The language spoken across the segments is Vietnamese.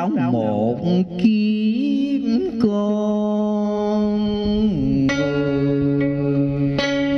trong một kiếp con người.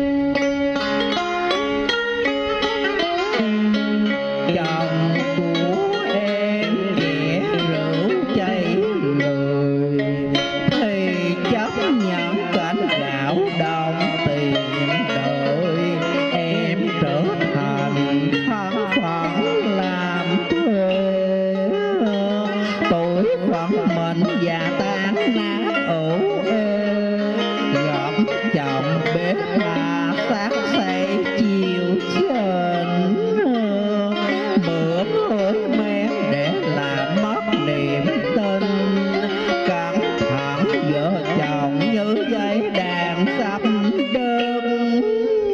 Chồng của em ghẻ rượu chay lời, thì chấp nhận cảnh gạo đồng tiền đợi em trở thành thân phận làm thuê. Tuổi phận mình già tan nát ủ ê, gặp chồng bếp mà sáng say chiều trên, bữa hơi men để làm mất niềm tin. Cẩn thận vợ chồng như dây đàn sắp đơn.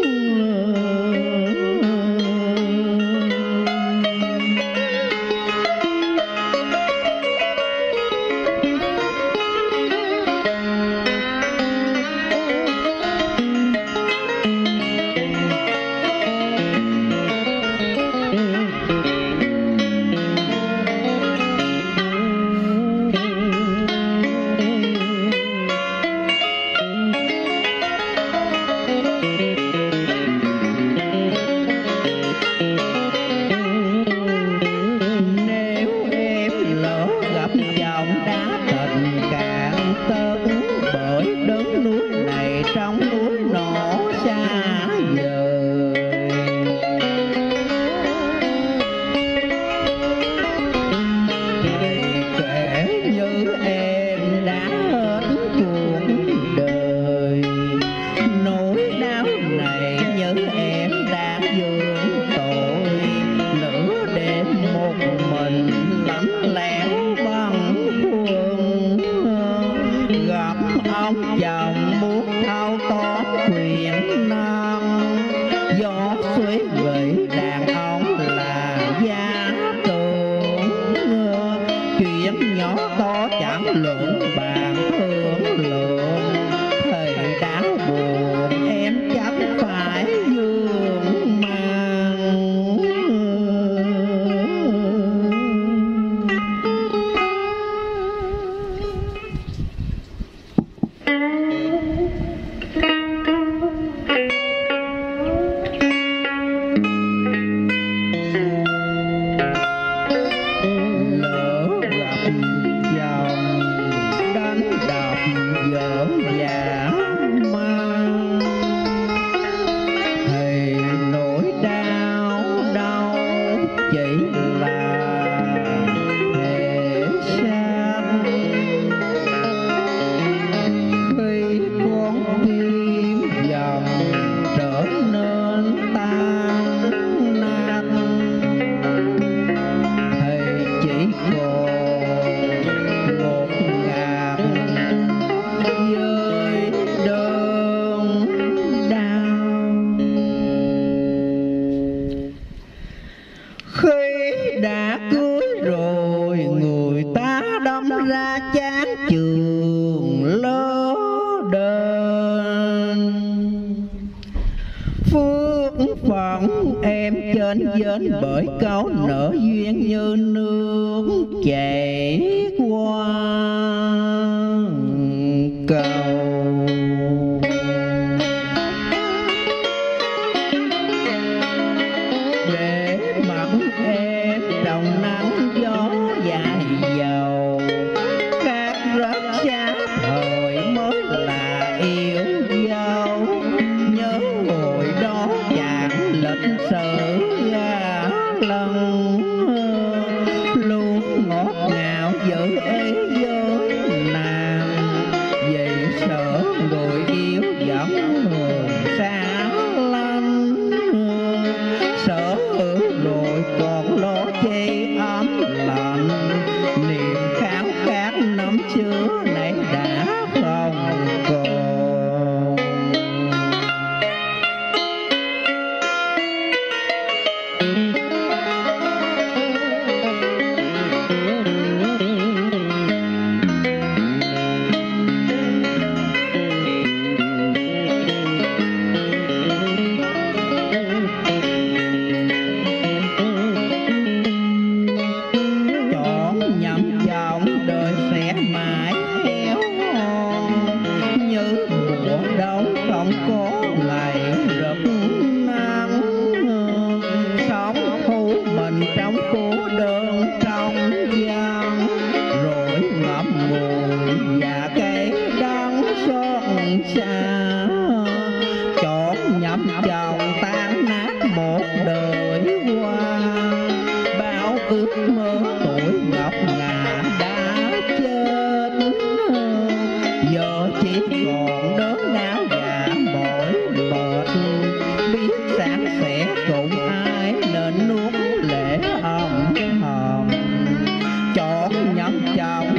Ông chồng muốn thao tóm quyền năng, gió suối gửi đàn ông là gia tường. Chuyện nhỏ to chẳng luận bàn thương lượng, thời đáng buồn em chắc phải vương mang. Đã cưới rồi người ta đâm ra chán chường lỡ đền. Phước phận em trên dến bởi câu nợ duyên như nước chảy qua cầu. Trong nắng gió dài dầu, khác rất xa thời mới là yêu dấu. Nhớ hồi đó chàng lịch sử ga lân, luôn ngọt ngào giữ ý với nàng. Vì sợ người yêu vẫn hồn xa lắm, sợ rồi còn lo chi ấm lạnh. Niềm khao khát năm xưa nay đã không còn. mùa đông không có ngày rực nắng, sống thu mình trong cô đơn trong gian, rồi ngậm ngùi và cây đắng xót xa, chót nhắm chồng tan nát một đời qua, bao ước mơ tuổi ngọc ngà đã chết, giờ chỉ còn đớn đau và mỏi mệt, biết sáng sẽ cùng ai nên nuốt lệ âm thầm, chót nhắm chồng